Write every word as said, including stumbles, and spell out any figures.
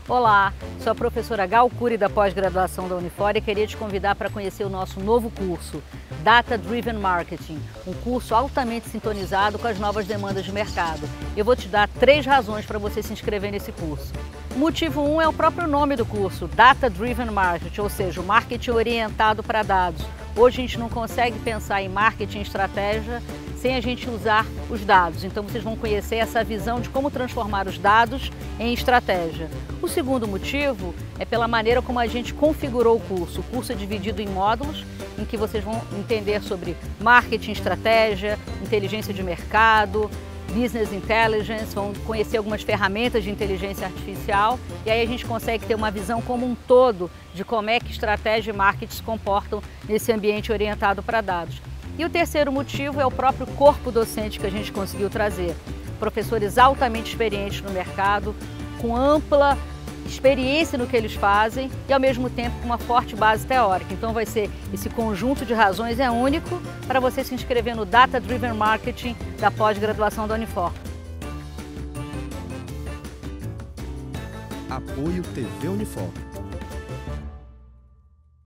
Olá, sou a professora Gal Cury da pós-graduação da Unifor e queria te convidar para conhecer o nosso novo curso, Data Driven Marketing, um curso altamente sintonizado com as novas demandas de mercado. Eu vou te dar três razões para você se inscrever nesse curso. O motivo um é o próprio nome do curso, Data Driven Marketing, ou seja, o marketing orientado para dados. Hoje a gente não consegue pensar em marketing e estratégia sem a gente usar os dados. Então vocês vão conhecer essa visão de como transformar os dados em estratégia. O segundo motivo é pela maneira como a gente configurou o curso. O curso é dividido em módulos em que vocês vão entender sobre marketing, estratégia, inteligência de mercado, business intelligence, vão conhecer algumas ferramentas de inteligência artificial e aí a gente consegue ter uma visão como um todo de como é que estratégia e marketing se comportam nesse ambiente orientado para dados. E o terceiro motivo é o próprio corpo docente que a gente conseguiu trazer. Professores altamente experientes no mercado, com ampla experiência no que eles fazem e ao mesmo tempo com uma forte base teórica. Então vai ser esse conjunto de razões é único para você se inscrever no Data Driven Marketing da pós-graduação da Unifor. Apoio T V Unifor.